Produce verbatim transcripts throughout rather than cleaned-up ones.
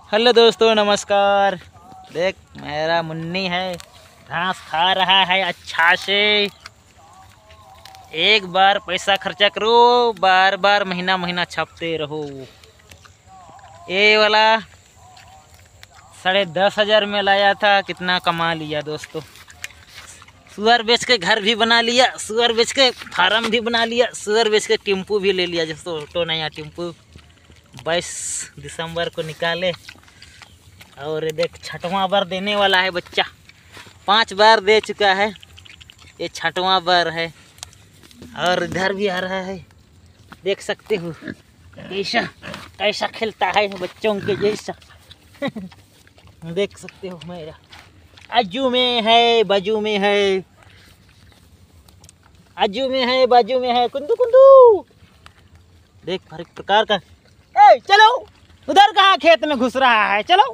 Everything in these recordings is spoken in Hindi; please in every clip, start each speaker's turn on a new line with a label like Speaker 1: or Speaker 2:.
Speaker 1: हेलो दोस्तों, नमस्कार। देख मेरा मुन्नी है, घास खा रहा है अच्छा से। एक बार पैसा खर्चा करो, बार बार महीना महीना छापते रहो। ये वाला साढ़े दस हजार में लाया था, कितना कमा लिया दोस्तों। सुअर बेच के घर भी बना लिया, सुअर बेच के फार्म भी बना लिया, सुअर बेच के टेम्पू भी ले लिया। दोस्तों ऑटो नया टेम्पू बाईस दिसंबर को निकाले। और देख छठवां बार देने वाला है बच्चा, पांच बार दे चुका है, ये छठवां बार है। और इधर भी आ रहा है, देख सकते हो कैसा कैसा खेलता है बच्चों के जैसा। देख सकते हो मेरा आजू में है, बाजू में है, आजू में है, बाजू में है, कुंदू कुंदू। देख हर एक प्रकार का। ए चलो, उधर कहाँ खेत में घुस रहा है, चलो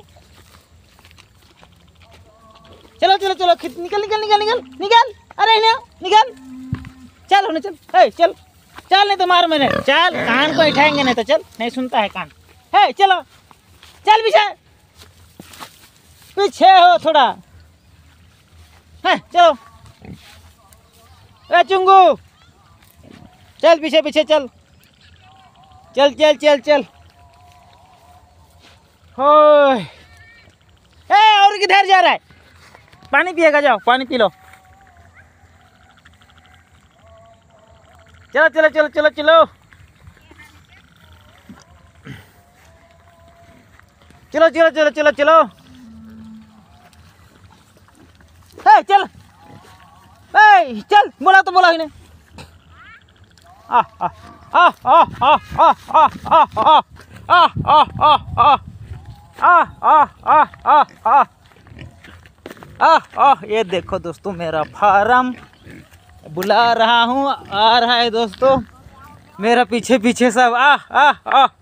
Speaker 1: चलो चलो चलो, खेत निकल निकल निकल निकल निकल। अरे ना निकल, चल होने चल। ए चल चल, नहीं तो मार मैंने। चल, कान को उठाएंगे नहीं तो चल, नहीं सुनता है कान। है चलो चल, पीछे पीछे हो थोड़ा। है चलो, ए चुंगू चल, पीछे पीछे चल चल चल चल चल। हो ए, और किधर जा रहा है? पानी पिएगा, जाओ पानी पी लो। चलो चलो चलो चलो चलो चलो चलो चलो चलो चलो। हे चल, ए चल, बोला तो बोला ही नहीं। आ आ आ आ आ आ आ आ आ आ आ आ आ आ आ। आह आह, ये देखो दोस्तों, मेरा फार्म बुला रहा हूँ, आ रहा है दोस्तों मेरा पीछे पीछे सब। आह आह आह,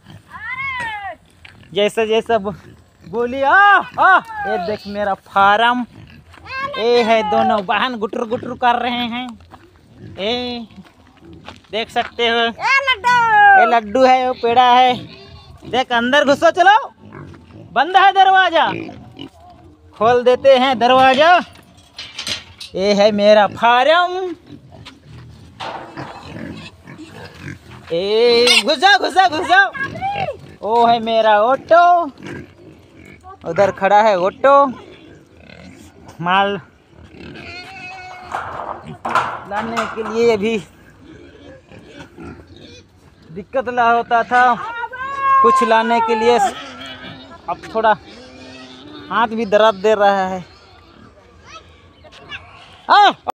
Speaker 1: जैसा जैसा बोली। आह आह, ये देख मेरा फार्म। ये है दोनों बहन गुटर गुटर कर रहे हैं, ये देख सकते हो। ये लड्डू है, वो पेड़ा है। देख अंदर घुसो, चलो, बंद है दरवाजा, खोल देते हैं दरवाजा। ये है मेरा फार्म। ए घुस जाओ घुस जाओ घुस जाओ। वो है मेरा ऑटो, उधर खड़ा है ऑटो। माल लाने के लिए भी दिक्कत ला होता था, कुछ लाने के लिए अब थोड़ा हाथ भी दर्द दे रहा है। आ,